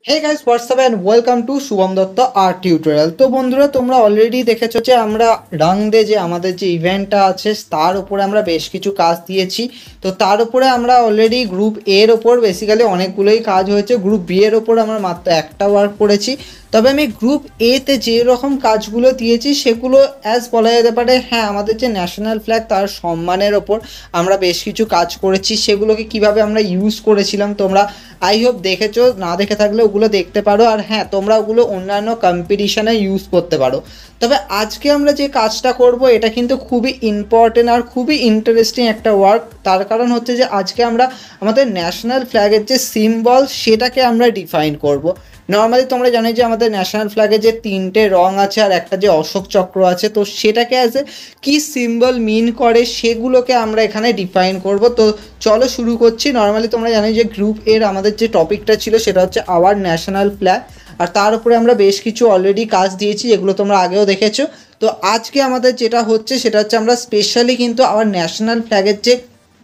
Hey guys what's up and welcome to Shubham Dutta art tutorial. তো বন্ধুরা, তোমরা অলরেডি দেখেছো যে আমরা রাং দে যে আমাদের যে ইভেন্টটা আছে তার উপরে আমরা বেশ কিছু কাজ দিয়েছি। তো তার উপরে আমরা অলরেডি গ্রুপ এর ওপর বেসিক্যালি অনেকগুলোই কাজ হয়েছে, গ্রুপ বি এর ওপর আমরা মাত্র একটা ওয়ার্ক করেছি। তবে আমি গ্রুপ এতে যে রকম কাজগুলো দিয়েছি সেগুলো অ্যাজ বলা যেতে পারে হ্যাঁ আমাদের যে ন্যাশনাল ফ্ল্যাগ তার সম্মানের ওপর আমরা বেশ কিছু কাজ করেছি। সেগুলোকে কিভাবে আমরা ইউজ করেছিলাম তোমরা আই হোপ দেখেছো, না দেখে থাকলে ওগুলো দেখতে পারো। আর হ্যাঁ, তোমরা ওগুলো অন্যান্য কম্পিটিশানে ইউজ করতে পারো। তবে আজকে আমরা যে কাজটা করব এটা কিন্তু খুবই ইম্পর্টেন্ট আর খুবই ইন্টারেস্টিং একটা ওয়ার্ক। তার কারণ হচ্ছে যে আজকে আমরা আমাদের ন্যাশনাল ফ্ল্যাগের যে সিম্বল সেটাকে আমরা ডিফাইন করব। নর্মালি তোমরা জানো যে আমাদের ন্যাশনাল ফ্ল্যাগে যে তিনটে রং আছে আর একটা যে অশোক চক্র আছে, তো সেটাকে অ্যাজ এ কী সিম্বল মিন করে সেগুলোকে আমরা এখানে ডিফাইন করব। তো চলো শুরু করছি। নর্মালি তোমরা জানো যে গ্রুপ এর আমাদের যে টপিকটা ছিল সেটা হচ্ছে আওয়ার ন্যাশনাল ফ্ল্যাগ, আর তার উপরে আমরা বেশ কিছু অলরেডি কাজ দিয়েছি যেগুলো তোমরা আগেও দেখেছো। তো আজকে আমাদের যেটা হচ্ছে সেটা হচ্ছে আমরা স্পেশালি কিন্তু আওয়ার ন্যাশনাল ফ্ল্যাগের যে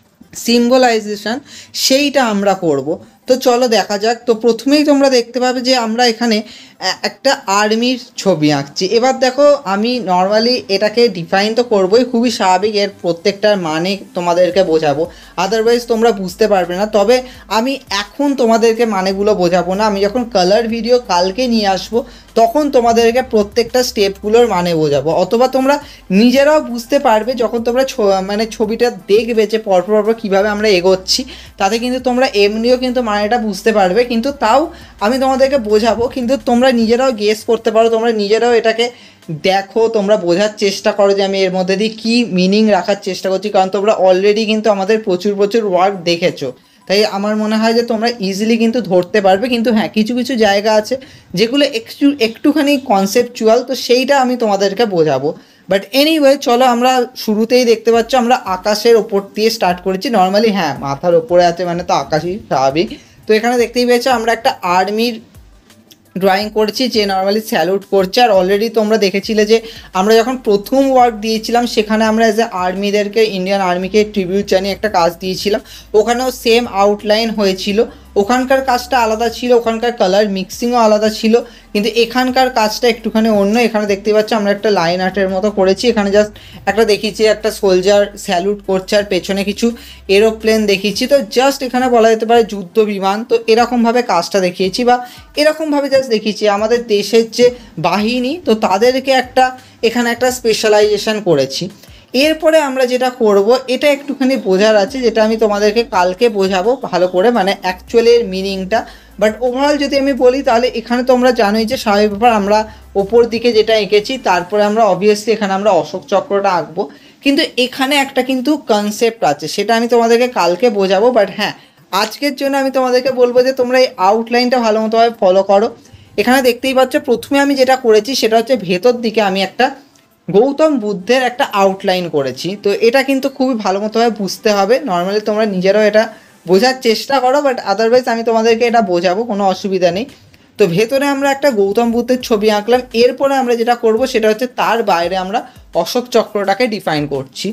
সিম্বলাইজেশন সেইটা আমরা করব। তো চলো দেখা যাক। তো প্রথমেই তোমরা দেখতে পাবে যে আমরা এখানে একটা আর্মির ছবি আঁকছি। এবার দেখো, আমি নর্মালি এটাকে ডিফাইন তো করবোই, খুবই স্বাভাবিক, এর প্রত্যেকটার মানে তোমাদেরকে বোঝাবো, আদারওয়াইজ তোমরা বুঝতে পারবে না। তবে আমি এখন তোমাদেরকে মানেগুলো বোঝাবো না, আমি যখন কালার ভিডিও কালকে নিয়ে আসবো তখন তোমাদেরকে প্রত্যেকটা স্টেপগুলোর মানে বোঝাবো। অথবা তোমরা নিজেরাও বুঝতে পারবে যখন তোমরা ছবিটা দেখবে যে পরপর কীভাবে আমরা এগোচ্ছি, তাতে কিন্তু তোমরা এমনিও কিন্তু মানেটা বুঝতে পারবে। কিন্তু তাও আমি তোমাদেরকে বোঝাবো, কিন্তু তোমরা নিজেরাও গেস করতে পারো, তোমরা নিজেরাও এটাকে দেখো, তোমরা বোঝার চেষ্টা করো যে আমি এর মধ্যে দিয়ে কী মিনিং রাখার চেষ্টা করছি। কারণ তোমরা অলরেডি কিন্তু আমাদের প্রচুর ওয়ার্ক দেখেছো, তাই আমার মনে হয় যে তোমরা ইজিলি কিন্তু ধরতে পারবে। কিন্তু হ্যাঁ, কিছু কিছু জায়গা আছে যেগুলো একটুখানি কনসেপচুয়াল, তো সেইটা আমি তোমাদেরকে বোঝাবো। বাট এনিওয়ে, চলো আমরা শুরুতেই দেখতে পাচ্ছ আমরা আকাশের ওপর দিয়ে স্টার্ট করেছি। নর্মালি হ্যাঁ, মাথার ওপরে আছে মানে তো আকাশই স্বাভাবিক। তো এখানে দেখতেই পেয়েছো আমরা একটা আর্মির ড্রয়িং করছি যে নর্মালি স্যালুট করছে। আর অলরেডি তোমরা দেখেছিলে যে আমরা যখন প্রথম ওয়ার্ক দিয়েছিলাম সেখানে আমরা অ্যাজ এ আর্মিদেরকে, ইন্ডিয়ান আর্মিকে ট্রিবিউট জানিয়ে একটা কাজ দিয়েছিলাম, ওখানেও সেম আউটলাইন হয়েছিল। ওখানকার কাজটা আলাদা ছিল, ওখানকার কালার মিক্সিংও আলাদা ছিল, কিন্তু এখানকার কাজটা একটুখানি অন্য। এখানে দেখতে পাচ্ছ আমরা একটা লাইন আর্টের মতো করেছি। এখানে জাস্ট একটা দেখিয়েছি একটা সোলজার স্যালুট করছে আর পেছনে কিছু এরোপ্লেন দেখিয়েছি। তো জাস্ট এখানে বলা যেতে পারে যুদ্ধ বিমান। তো এরকমভাবে কাজটা দেখিয়েছি বা এরকমভাবে জাস্ট দেখিয়েছি আমাদের দেশের যে বাহিনী, তো তাদেরকে এখানে একটা স্পেশালাইজেশন করেছি। এরপরে আমরা যেটা করব এটা একটুখানি বোঝার আছে, যেটা আমি তোমাদেরকে কালকে বোঝাবো ভালো করে, মানে অ্যাকচুয়ালি এর মিনিংটা। বাট ওভারঅল যদি আমি বলি তাহলে এখানে তোমরা জানোই যে স্বাভাবিক ব্যাপার, আমরা ওপর দিকে যেটা এঁকেছি তারপরে আমরা অবভিয়াসলি এখানে আমরা অশোক চক্রটা আঁকবো। কিন্তু এখানে একটা কিন্তু কনসেপ্ট আছে, সেটা আমি তোমাদেরকে কালকে বোঝাবো। বাট হ্যাঁ, আজকের জন্য আমি তোমাদেরকে বলবো যে তোমরা এই আউটলাইনটা ভালো মতোভাবে ফলো করো। এখানে দেখতেই পাচ্ছ প্রথমে আমি যেটা করেছি সেটা হচ্ছে ভেতর দিকে আমি একটা গৌতম বুদ্ধের একটা আউটলাইন করেছি। তো এটা কিন্তু খুবই ভালো মতোভাবে বুঝতে হবে। নর্মালি তোমরা নিজেরাও এটা বোঝার চেষ্টা করো, বাট আদারওয়াইজ আমি তোমাদেরকে এটা বোঝাবো, কোনো অসুবিধা নেই। তো ভেতরে আমরা একটা গৌতম বুদ্ধের ছবি আঁকলাম। এরপরে আমরা যেটা করব সেটা হচ্ছে তার বাইরে আমরা অশোক চক্রটাকে ডিফাইন করছি।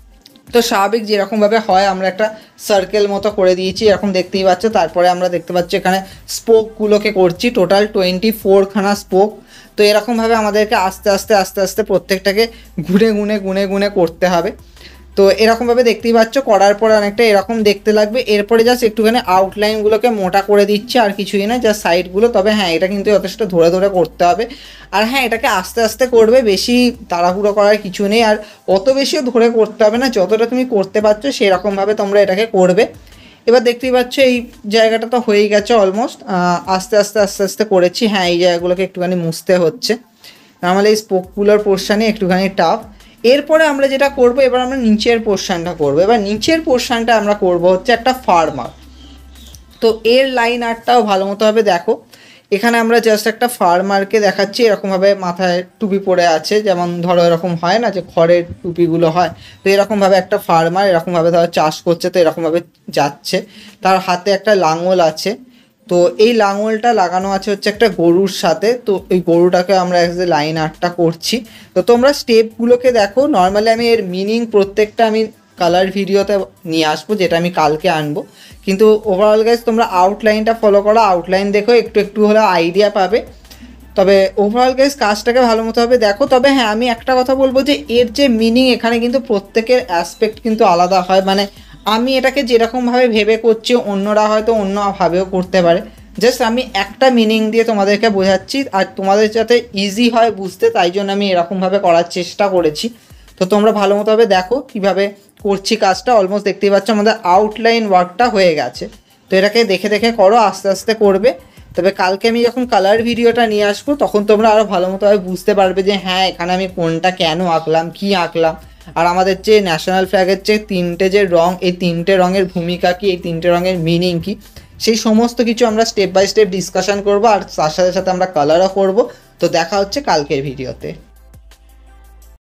তো স্বাভাবিক যেরকমভাবে হয় আমরা একটা সার্কেল মতো করে দিয়েছি, এরকম দেখতেই পাচ্ছ। তারপরে আমরা দেখতে পাচ্ছি এখানে স্পোকগুলোকে করছি, টোটাল 24খানা স্পোক। তো এরকমভাবে আমাদেরকে আস্তে আস্তে প্রত্যেকটাকে গুনে করতে হবে। তো এরকমভাবে দেখতেই পাচ্ছ, করার পর অনেকটা এরকম দেখতে লাগবে। এরপরে জাস্ট একটুখানি আউটলাইনগুলোকে মোটা করে দিচ্ছে, আর কিছুই না, জাস্ট সাইডগুলো। তবে হ্যাঁ, এটা কিন্তু যথেষ্ট ধরে করতে হবে। আর হ্যাঁ, এটাকে আস্তে আস্তে করবে, বেশি তাড়াহুড়ো করার কিছু নেই। আর অত বেশিও ধরে করতে হবে না, যতটা তুমি করতে পারছো সেরকমভাবে তোমরা এটাকে করবে। এবার দেখতেই পাচ্ছ এই জায়গাটা তো হয়েই গেছে অলমোস্ট। আস্তে আস্তে করেছি। হ্যাঁ, এই জায়গাগুলোকে একটুখানি মুছতে হচ্ছে, নর্মালি এই স্পোকগুলোর পোর্শানে একটুখানি টাফ। এরপরে আমরা যেটা করব, এবার আমরা নিচের পোর্শানটা করব। এবার নিচের পোর্শানটা আমরা করব হচ্ছে একটা ফার্মার। তো এর লাইন আর্টটাও ভালো মতোভাবে দেখো। এখানে আমরা জাস্ট একটা ফার্মারকে দেখাচ্ছি, এরকমভাবে মাথায় টুপি পরে আছে, যেমন ধরো এরকম হয় না যে খড়ের টুপিগুলো হয়, তো এরকমভাবে একটা ফার্মার এরকমভাবে ধরো চাষ করছে, তো এরকমভাবে যাচ্ছে, তার হাতে একটা লাঙল আছে। তো এই লাঙলটা লাগানো আছে হচ্ছে একটা গরুর সাথে। তো এই গরুটাকে আমরা যে লাইন আর্টটা করছি। তো তোমরা স্টেপগুলোকে দেখো। নর্মালি আমি এর মিনিং প্রত্যেকটা আমি কালার ভিডিওতে নিয়ে আসবো, যেটা আমি কালকে আনবো। কিন্তু ওভারঅল গাইজ তোমরা আউটলাইনটা ফলো করো, আউটলাইন দেখো, একটু একটু হলে আইডিয়া পাবে। তবে ওভারঅল গাইজ কাজটাকে ভালো মতোভাবে দেখো। তবে হ্যাঁ, আমি একটা কথা বলবো যে এর যে মিনিং এখানে কিন্তু প্রত্যেকের অ্যাসপেক্ট কিন্তু আলাদা হয়। মানে আমি এটাকে যেরকমভাবে ভেবে করছি অন্যরা হয়তো অন্যভাবেও করতে পারে। জাস্ট আমি একটা মিনিং দিয়ে তোমাদেরকে বোঝাচ্ছি, আর তোমাদের যাতে ইজি হয় বুঝতে, তাই জন্য আমি এরকমভাবে করার চেষ্টা করেছি। তো তোমরা ভালো মতোভাবে দেখো কীভাবে করছি কাজটা। অলমোস্ট দেখতেই পাচ্ছ আমাদের আউটলাইন ওয়ার্কটা হয়ে গেছে। তো এটাকে দেখে দেখে করো, আস্তে আস্তে করবে। তবে কালকে আমি যখন কালার ভিডিওটা নিয়ে আসবো তখন তোমরা আরও ভালো মতোভাবে বুঝতে পারবে যে হ্যাঁ এখানে আমি কোনটা কেন আঁকলাম, কী আঁকলাম। আর আমাদের যে ন্যাশনাল ফ্ল্যাগের যে 3টে যে রং, এই 3টে রঙের ভূমিকা কী, এই 3টে রঙের মিনিং কী, সেই সমস্ত কিছু আমরা স্টেপ বাই স্টেপ ডিসকাশন করবো। আর তার সাথে সাথে আমরা কালারও করবো। তো দেখা হচ্ছে কালকের ভিডিওতে।